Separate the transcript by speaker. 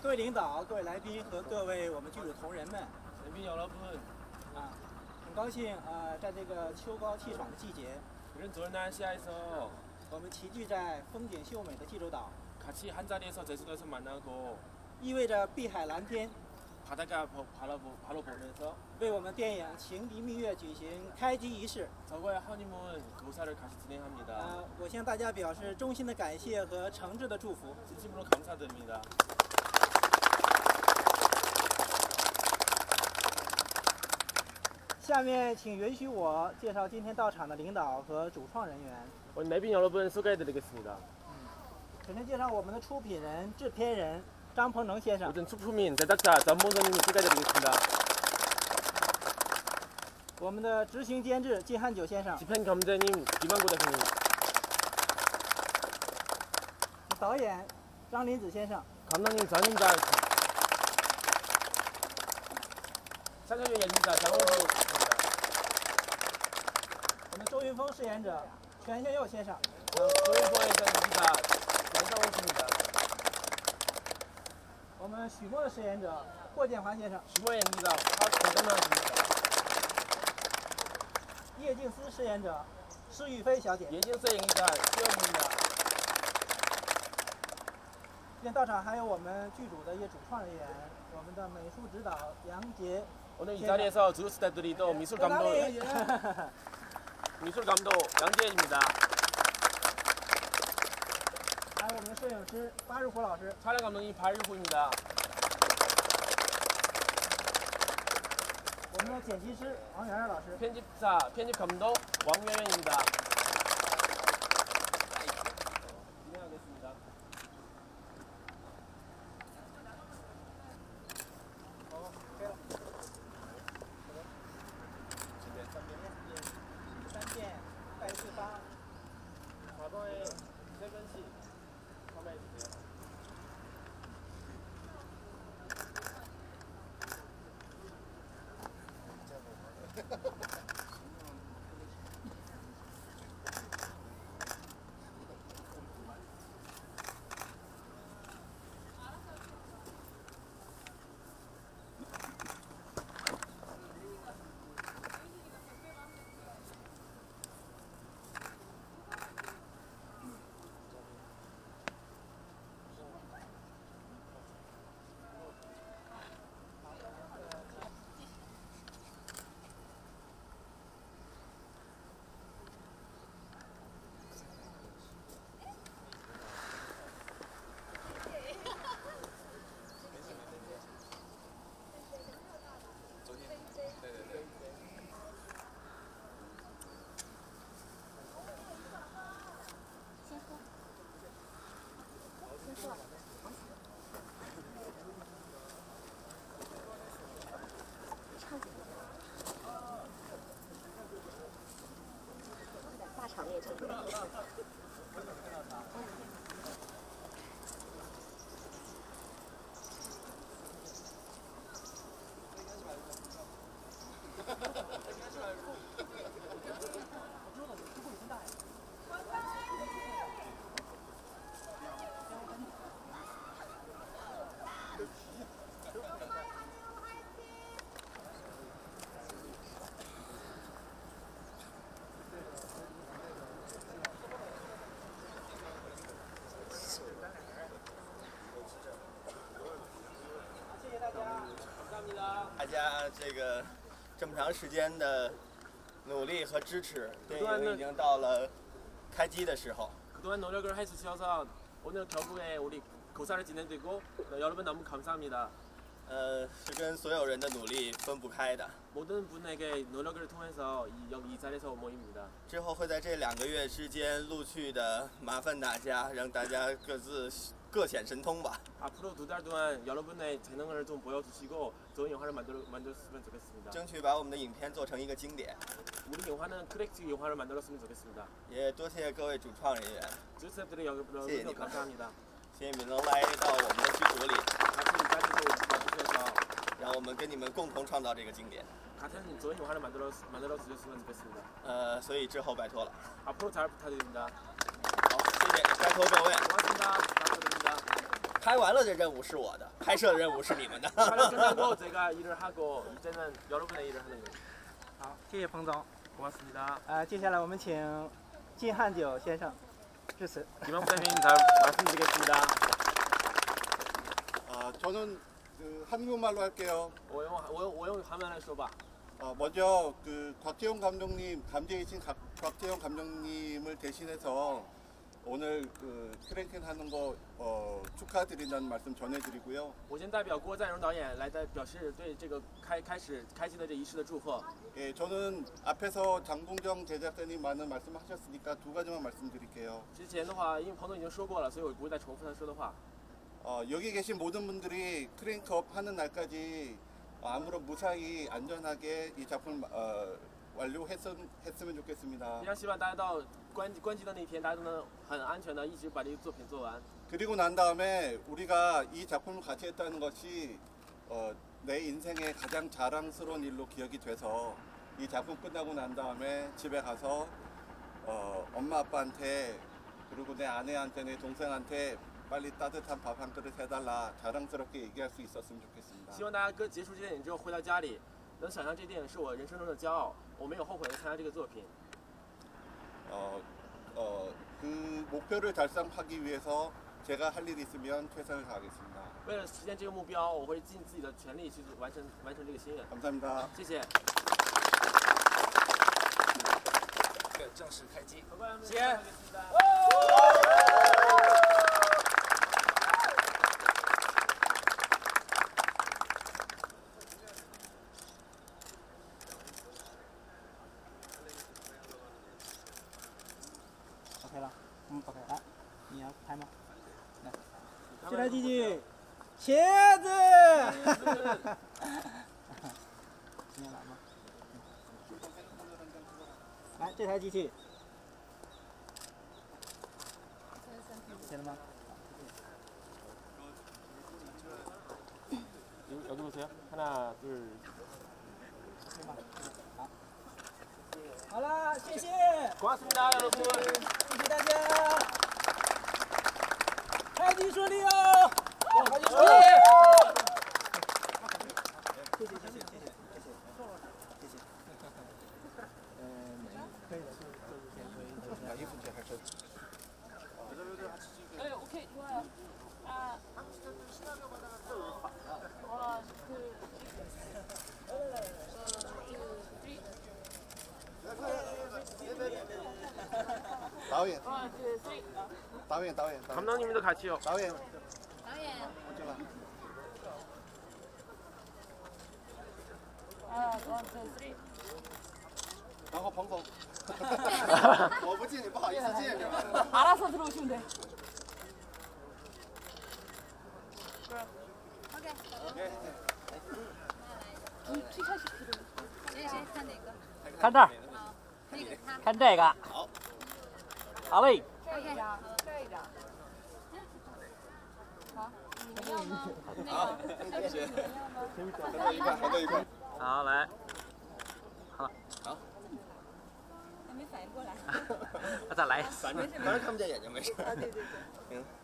Speaker 1: 各位领导、各位来宾和各位我们剧组同仁们，很高兴在这个秋高气爽的季节，我们齐聚在风景秀美的济州岛，
Speaker 2: 같이 한 자리에서 제주도에서 만나고
Speaker 1: 意味着碧海蓝天，
Speaker 2: 바다가 바로 보면서
Speaker 1: 为我们电影《情敌蜜月》举行开机仪式。
Speaker 2: 저거의 허니문 교사를 같이 진행합니다.
Speaker 1: 我向大家表示衷心的感谢和诚挚的祝福。
Speaker 2: 진심으로 감사드립니다.
Speaker 1: 下面请允许我介绍今天到场的领导和主创人员。
Speaker 2: 오늘 내빈 여러분 소개해드리겠습니다.
Speaker 1: 首先介绍我们的出品人、制片人张鹏程先生。
Speaker 2: 모든出品 제작자 전봉선님을 소개해드리겠습니다.
Speaker 1: 我们的执行监制金汉九先生。
Speaker 2: 집행겸제님 김한구 대표님.
Speaker 1: 导演张林子先生。
Speaker 2: 감독님 전임자. 촬영용 연기자 장호수 입니다.
Speaker 1: 我们周云峰饰演者全秀佑先生。
Speaker 2: 조인포의 연기자 연상호 씨입니다.
Speaker 1: 我们许墨的饰演者霍建华先生。
Speaker 2: 徐墨 연기자 박정남 씨입니다.
Speaker 1: 叶静思饰演者施玉飞小姐。
Speaker 2: 예진스 연기자 수영입니다.
Speaker 1: 今天到场还有我们剧组的一些主创人员，我们的美术指导杨杰。
Speaker 2: 오늘 이 자리에서 주스타들이 또 미술 감독 양재입니다.
Speaker 1: 还有我们的摄影师巴日虎老师。
Speaker 2: 촬영 감독님 발유후입니다.
Speaker 1: 我们的剪辑师王媛媛老师。
Speaker 2: 편집 감독 왕媛媛입니다. 진행하겠습니다. 과거의 세븐씨 첨예해주세요. 감사합니다.
Speaker 3: 大家这个这么长时间的努力和支持，电影已经到了开机的时候。
Speaker 2: 그동안 노력을 해주셔서 오늘 결국에 우리 고사를 진행되고 여러분 너무 감사합니다.
Speaker 3: 是跟所有人的努力分不开的。
Speaker 2: 모든 분에게 노력을 통해서 이 자리에서 모입니다.
Speaker 3: 之后会在这2个月之间陆续的麻烦大家，让大家各显神通吧。
Speaker 2: 앞으로 2달 동안 여러분의 재능을 좀 보여주시고 좋은 영화를 만들었으면 좋겠습니다.
Speaker 3: 争取把我们的影片做成一个经典。
Speaker 2: 우리 영화는 크래식 영화를 만들었으면 좋겠습니다.
Speaker 3: 也多谢各位主创人员，
Speaker 2: 주스태프들이 여러분 감사합니다.
Speaker 3: 谢谢你们能来到我们的剧组里，
Speaker 2: 같이 이 자리도 와주셔서
Speaker 3: 让我们跟你们共同创造这个经典。
Speaker 2: 같은 좋은 영화를 만들어 주셨으면 좋겠습니다.
Speaker 3: 所以之后拜托了。
Speaker 2: 앞으로 잘 부탁드립니다.
Speaker 3: 好，谢谢，拜托各位。
Speaker 2: 고맙습니다. 감사드립니다.
Speaker 3: 拍完了的任务是我的，拍摄的任务是你们的。
Speaker 2: 촬영 끝나고 제가 일을 하고 이제는 여러분의 일을 하는 거예요.
Speaker 1: 好，谢谢彭总。
Speaker 2: 고맙습니다.
Speaker 1: 接下来我们请金汉九先生致辞。
Speaker 2: 김한 부장님 다음 말씀드리겠습니다.
Speaker 4: 저는 한국말로 할게요.
Speaker 2: 我用韩文来说吧.
Speaker 4: 먼저 곽태용 감독님, 감제이신 곽태용 감독님을 대신해서 오늘 크랭켄 하는 거 축하드린다는 말씀 전해드리고요.
Speaker 2: 我先代表郭赞荣导演来表示对这个开机的这仪式的祝贺.
Speaker 4: 예, 저는 앞에서 장봉정 제작자님 많은 말씀하셨으니까 두 가지만 말씀드릴게요.
Speaker 2: 之前的话，因为彭总已经说过了，所以我不会再重复他说的话.
Speaker 4: 여기 계신 모든 분들이 크랭크업 하는 날까지 아무런 무사히 안전하게 이 작품 완료했으면 좋겠습니다.
Speaker 2: 非常希望大家到关机的那天，大家都能很安全的一直把这个作品做完.
Speaker 4: 그리고 난 다음에 우리가 이 작품을 같이 했다는 것이 내 인생의 가장 자랑스러운 일로 기억이 돼서 이 작품 끝나고 난 다음에 집에 가서 엄마 아빠한테 그리고 내 아내한테 내 동생한테 빨리 따뜻한 밥 한 그릇 해달라 자랑스럽게 얘기할 수 있었으면 좋겠습니다.
Speaker 2: 希望大家结束这电影之后回到家里，能想象这电影是我人生中的骄傲，我没有后悔的参加这个作品.
Speaker 4: 그 목표를 달성하기 위해서 제가 할 일이 있으면 최선을 다하겠습니다.
Speaker 2: 为了实现这个目标，我会尽自己的全力去完成这个心愿.
Speaker 4: 감사합니다.
Speaker 2: 谢谢.
Speaker 3: 正式开机。
Speaker 2: 谢谢.
Speaker 1: OK 了，OK， 来，你要拍吗？来，这台机器，茄子。你要来吗？来，这台机器，写了吗？
Speaker 2: 여기 보세요. 하나, 둘.
Speaker 1: 好，好了，谢谢，
Speaker 2: 고맙습니다, 여러분.
Speaker 1: 谢谢大家，开机顺利哦，开机顺利。谢谢，谢谢，谢谢，谢谢，谢谢。可以的，就是先可以。
Speaker 4: 야, 이분 제가 저
Speaker 5: 네, 오케이, 좋아요. 아,
Speaker 4: 导演,
Speaker 5: One, two, three.
Speaker 4: 导演.
Speaker 2: 감독님도 같이요.
Speaker 4: 导演.
Speaker 5: One, two, three.
Speaker 4: 然后彭总. 我不进，你不好意思进是吧？
Speaker 5: 알아서 들어오시면 돼.
Speaker 1: 네, 看这儿，看这个。
Speaker 3: 好，
Speaker 1: 好嘞。
Speaker 5: 这一张，这一张。好，你要吗？
Speaker 3: 好，谢谢。合作愉快。
Speaker 2: 好，来。好。
Speaker 3: 好。
Speaker 5: 还没反应过来。
Speaker 2: 再来一次。
Speaker 3: 反正看不见眼睛，没事。
Speaker 5: 啊，对对对。
Speaker 3: 行。